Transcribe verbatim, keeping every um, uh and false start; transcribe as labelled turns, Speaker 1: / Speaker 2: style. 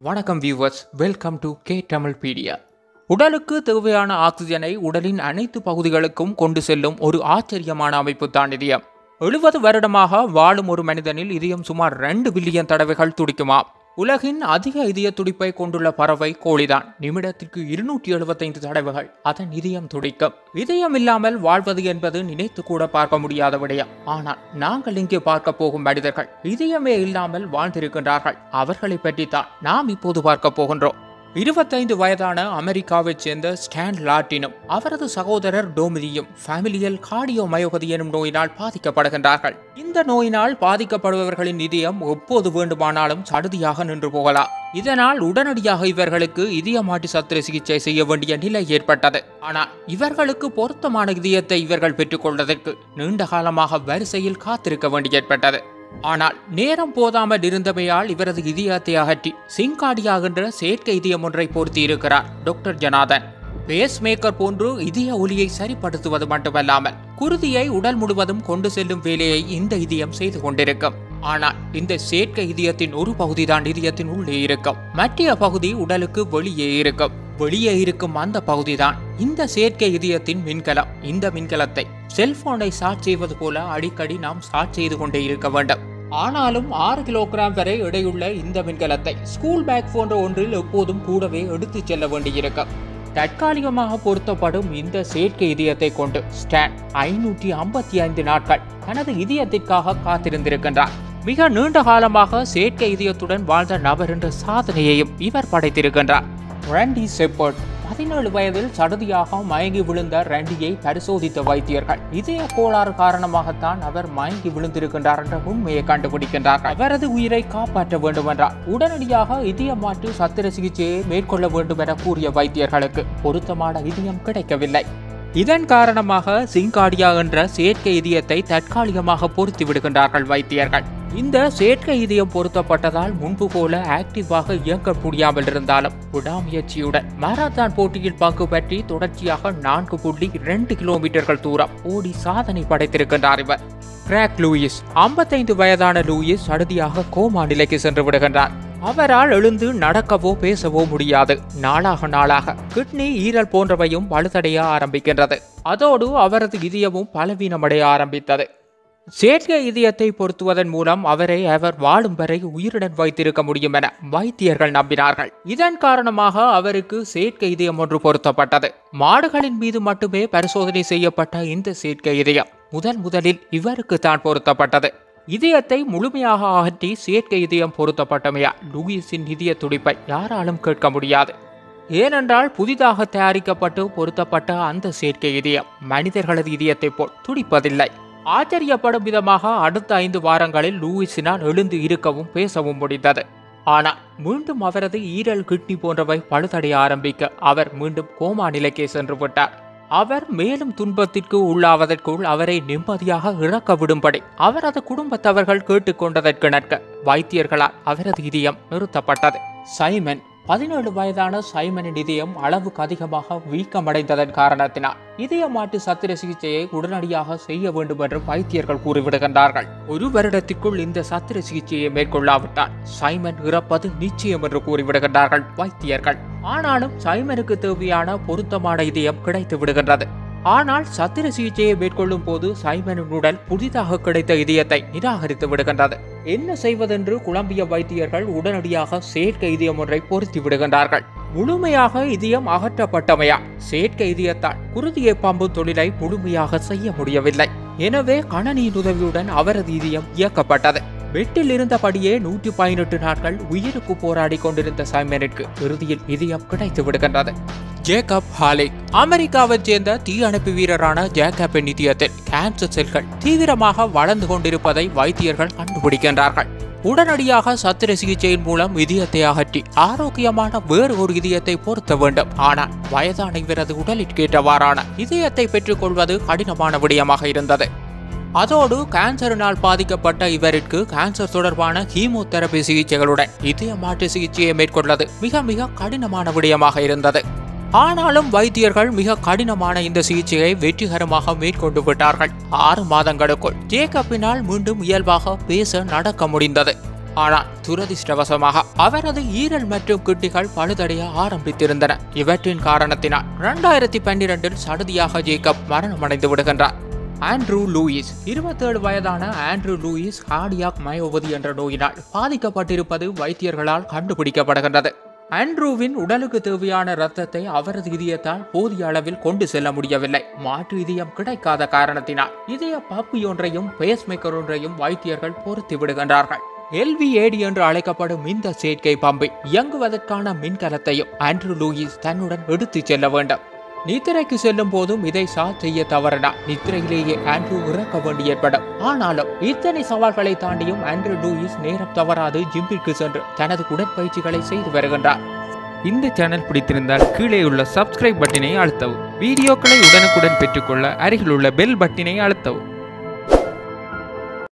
Speaker 1: வணக்கம் viewers, welcome to K Tamilpedia. உடலுக்கு தேவையான ஆக்சிஜனை உடலின் அனைத்து பகுதிகளுக்கும் கொண்டு செல்லும் ஒரு ஆச்சரியமான அமைப்பு தான் இதயம். எழுபது வருடமாக வாழும் ஒரு மனிதனில் இதயம் சுமார் ரெண்டு பில்லியன் தடவைகள் துடிக்குமா. உலகின் அதிக இதய துடிப்பை கொண்டுள்ள பறவை கோழிதான். நிமிடத்திற்கு இருநூற்றி எழுபத்தைந்து தடவைகள் அதன் இதயம் துடிக்கும். இதயம் இல்லாமல் வாழ்வது என்பது நினைத்து கூட பார்க்க முடியாத விடயம். ஆனால் நாங்கள் இங்கே பார்க்க போகும் மனிதர்கள் இதயமே இல்லாமல் வாழ்ந்திருக்கின்றார்கள். அவர்களை பற்றி தான் நாம் இப்போது பார்க்க போகின்றோம். இருபத்தைந்து வயதான அமெரிக்காவைச் சேர்ந்த ஸ்டான் லாட்டினும் அவரது சகோதரர் டோமினியும் ஃபேமிலியல் கார்டியோமயோபதி எனும் நோயினால் பாதிக்கப்படுகின்றார்கள். இந்த நோயினால் பாதிக்கப்படுபவர்களின் இதயம் எப்போது வேண்டுமானாலும் சடுதியாக நின்று போகலாம். இதனால் உடனடியாக இவர்களுக்கு இதய மாற்று சத்திர சிகிச்சை செய்ய வேண்டிய நிலை ஏற்பட்டது. ஆனால் இவர்களுக்கு பொருத்தமான இதயத்தை இவர்கள் பெற்றுக்கொள்வதற்கு நீண்ட காலமாக வரிசையில் காத்திருக்க வேண்டி ஏற்பட்டது. ஆனால் நேரம் போதாமல் இருந்தமையால் இவரது இதயத்தை அகற்றி சிங்காடியாகின்ற செயற்கை இதயம் ஒன்றை பொருத்தி இருக்கிறார் டாக்டர் ஜனாதன். பேஸ் மேக்கர் போன்று இதய ஒலியை சரிப்படுத்துவது மட்டுமல்லாமல் குருதியை உடல் முழுவதும் கொண்டு செல்லும் வேலையை இந்த இதயம் செய்து கொண்டிருக்கும். ஆனால் இந்த செயற்கை இதயத்தின் ஒரு பகுதி தான் இதயத்தின் உள்ளே இருக்கும், மற்ற பகுதி உடலுக்கு வெளியே இருக்கும். வெளியே இருக்கும் அந்த பகுதி தான் இந்த செயற்கை இதயத்தின் மின்கலம். இந்த மின்கலத்தை செல்போனை சார்ஜ் செய்வது போல அடிக்கடி நாம் சார்ஜ் செய்து கொண்டே இருக்க வேண்டும். ஆனாலும் ஆறு கிலோகிராம் வரை எடையுள்ள இந்த மின்கலத்தை ஸ்கூல் பேக் போன்ற ஒன்றில் எப்போதும் கூடவே எடுத்து செல்ல வேண்டியிருக்கும். தற்காலிகமாக பொருத்தப்படும் இந்த செயற்கை இதயத்தை கொண்டு ஸ்டான் ஐநூற்றி ஐம்பத்தி ஐந்து நாட்கள் தனது இதயத்திற்காக காத்திருந்திருக்கின்றார். மிக நீண்ட காலமாக செயற்கை இதயத்துடன் வாழ்ந்த நபர் என்ற சாதனையையும் இவர் படைத்திருக்கின்றார். ரண்டி செப்பர்ட் பதினேழு வயதில் சடுதியாக மயங்கி விழுந்த ரண்டியை பரிசோதித்த வைத்தியர்கள் இதய கோளாறு காரணமாகத்தான் அவர் மயங்கி விழுந்திருக்கின்றார் என்ற உண்மையை கண்டுபிடிக்கின்றார்கள். அவரது உயிரை காப்பாற்ற வேண்டும் என்றால் உடனடியாக இதய மாற்று சத்திர சிகிச்சையை மேற்கொள்ள வேண்டும் என கூறிய வைத்தியர்களுக்கு பொருத்தமான இதயம் கிடைக்கவில்லை. இதன் காரணமாக சிங்காடியா என்ற செயற்கை இதயத்தை தற்காலிகமாக பொருத்தி விடுகின்றார்கள் வைத்தியர்கள். இந்த செயற்கை இதயம் பொருத்தப்பட்டதால் முன்பு போல ஆக்டிவாக இயங்க முடியாமல் இருந்தாலும் விடாமுயற்சியுடன் மாரத்தான் போட்டியில் பங்கு பற்றி தொடர்ச்சியாக நான்கு புள்ளி இரண்டு கிலோமீட்டர்கள் தூரம் ஓடி சாதனை படைத்திருக்கின்றார் இவர். கிராக் லூயிஸ் ஐம்பத்தைந்து வயதான லூயிஸ் சடுதியாக கோமா நிலைக்கு சென்று விடுகின்றார். அவரால் எழுந்து நடக்கவோ பேசவோ முடியாது. நாளாக நாளாக கிட்னி, ஈரல் போன்றவையும் பழுதடைய ஆரம்பிக்கின்றது. அதோடு அவரது இதயமும் பலவீனமடைய ஆரம்பித்தது. செயற்கை இதயத்தை பொருத்துவதன் மூலம் அவரை அவர் வாழும் வரை உயிருடன் வைத்திருக்க முடியும் என வைத்தியர்கள் நம்பினார்கள். இதன் காரணமாக அவருக்கு செயற்கை இதயம் ஒன்று பொருத்தப்பட்டது. மாடுகளின் மீது மட்டுமே பரிசோதனை செய்யப்பட்ட இந்த செயற்கை இதயம் முதன் முதலில் இவருக்கு தான் பொருத்தப்பட்டது. இதயத்தை முழுமையாக அகற்றி செயற்கை இதயம் பொருத்தப்பட்டமையால் லூயிஸின் இதய துடிப்பை யாராலும் கேட்க முடியாது. ஏனென்றால் புதிதாக தயாரிக்கப்பட்டு பொருத்தப்பட்ட அந்த செயற்கை இதயம் மனிதர்களது இதயத்தை போல் துடிப்பதில்லை. ஆச்சரியப்படும் விதமாக அடுத்த ஐந்து வாரங்களில் லூயிஸினால் எழுந்து இருக்கவும் பேசவும் முடிந்தது. ஆனால் மீண்டும் அவரது ஈரல், கிட்னி போன்றவை பழுதடைய ஆரம்பிக்க அவர் மீண்டும் கோமா நிலைக்கே சென்று விட்டார். அவர் மேலும் துன்பத்திற்கு உள்ளாவதற்குள் அவரை நிம்மதியாக இறக்க விடும்படி அவரது குடும்பத்தவர்கள் கேட்டுக்கொண்டதற்கிணக்க வைத்தியர்களால் அவரது இதயம் நிறுத்தப்பட்டது. சைமன் பதினேழு வயதான சைமனின் இதயம் அளவுக்கு அதிகமாக வீக்கமடைந்ததன் காரணத்தினால் இதய மாற்று சத்திர சிகிச்சையை உடனடியாக செய்ய வேண்டும் என்று வைத்தியர்கள் கூறிவிடுகின்றார்கள். ஒரு வருடத்திற்குள் இந்த சத்திர சிகிச்சையை மேற்கொள்ளாவிட்டால் சைமன் இறப்பது நிச்சயம் என்று கூறிவிடுகின்றார்கள் வைத்தியர்கள். ஆனாலும் சைமனுக்கு தேவையான பொருத்தமான இதயம் கிடைத்து விடுகின்றது. ஆனால் சத்திர சிகிச்சையை மேற்கொள்ளும் போது சைமனின் உடல் புதிதாக கிடைத்த இதயத்தை நிராகரித்து விடுகின்றது. என்ன செய்வதென்று குழம்பிய வைத்தியர்கள் உடனடியாக செயற்கை இதயம் ஒன்றை பொருத்தி விடுகின்றார்கள். முழுமையாக இதயம் அகற்றப்பட்டமையால் செயற்கை இதயத்தால் குருதியை பம்பும் தொழிலை முழுமையாக செய்ய முடியவில்லை. எனவே கணனியின் உதவியுடன் அவரது இதயம் இயக்கப்பட்டது. வெட்டில் இருந்தபடியே நூற்றி பதினெட்டு நாட்கள் உயிருக்கு போராடி கொண்டிருந்த சைமனிற்கு இறுதியில் இதயம் கிடைத்து விடுகின்றது. ஜேக்கப் ஹாலே அமெரிக்காவைச் சேர்ந்த தீயணைப்பு வீரரான ஜேக்கப்பின் இதயத்தில் கேன்சர் செல்கள் தீவிரமாக வளர்ந்து கொண்டிருப்பதை வைத்தியர்கள் கண்டுபிடிக்கின்றார்கள். உடனடியாக சத்திர சிகிச்சையின் மூலம் இதயத்தை அகற்றி ஆரோக்கியமான வேறு ஒரு இதயத்தை பொருத்த வேண்டும். ஆனால் வயதான இவரது உடலிற்கேற்றவாறான இதயத்தை பெற்றுக் கொள்வது கடினமான விடயமாக இருந்தது. அதோடு கேன்சரினால் பாதிக்கப்பட்ட இவருக்கு கேன்சர் தொடர்பான கீமோதெரபி சிகிச்சைகளுடன் இதய மாற்று சிகிச்சையை மேற்கொள்வது மிக மிக கடினமான விடயமாக இருந்தது. ஆனாலும் வைத்தியர்கள் மிக கடினமான இந்த சிகிச்சையை வெற்றிகரமாக மேற்கொண்டு விட்டார்கள். ஆறு மாதங்களுக்குள் ஜேக்கப்பினால் மீண்டும் இயல்பாக பேச நடக்க முடிந்தது. ஆனால் துரதிர்ஷ்டவசமாக அவரது ஈரல் மற்றும் கிட்னிகள் பழுதடைய ஆரம்பித்திருந்தன. இவற்றின் காரணத்தினால் இரண்டாயிரத்தி பன்னிரண்டில் சடுதியாக ஜேக்கப் மரணமடைந்து விடுகின்றார். ஆண்ட்ரூ லூயிஸ் இருபத்தேழு வயதான ஆண்ட்ரூ லூயிஸ் கார்டியாக் மயோபதி என்ற நோயினால் பாதிக்கப்பட்டிருப்பது வைத்தியர்களால் கண்டுபிடிக்கப்படுகின்றது. ஆண்ட்ரூவின் உடலுக்கு தேவையான இரத்தத்தை அவரது இதயத்தால் போதிய அளவில் கொண்டு செல்ல முடியவில்லை. மாற்று இதயம் கிடைக்காத காரணத்தினால் இதய பப்பி ஒன்றையும் பேஸ்மேக்கர் ஒன்றையும் வைத்தியர்கள் பொருத்தி விடுகின்றார்கள். எல்விஏடி என்று அழைக்கப்படும் இந்த செயற்கை பம்பை இயங்குவதற்கான மின்கலத்தையும் ஆண்ட்ரூ லூயிஸ் தன்னுடன் எடுத்துச் செல்ல வேண்டும். நித்திரைக்கு செல்லும் போதும் இதை சாத் செய்ய தவறினார் நித்திரையிலேயே ஆண்ட்ரூ இறக்க வேண்டி ஏற்படும். ஆனாலும் இத்தனை சவால்களை தாண்டியும் ஆண்ட்ரூ லூயிஸ் நேரம் தவறாது ஜிம்பிற்கு சென்று தனது உடற்பயிற்சிகளை செய்து வருகின்றார். இந்த சேனல் பிடித்திருந்தால் கீழே உள்ள சப்ஸ்கிரைப் பட்டினை அழுத்தவும். வீடியோக்களை உடனுக்குடன் பெற்றுக்கொள்ள அருகில் உள்ள பெல் பட்டினை அழுத்தவும்.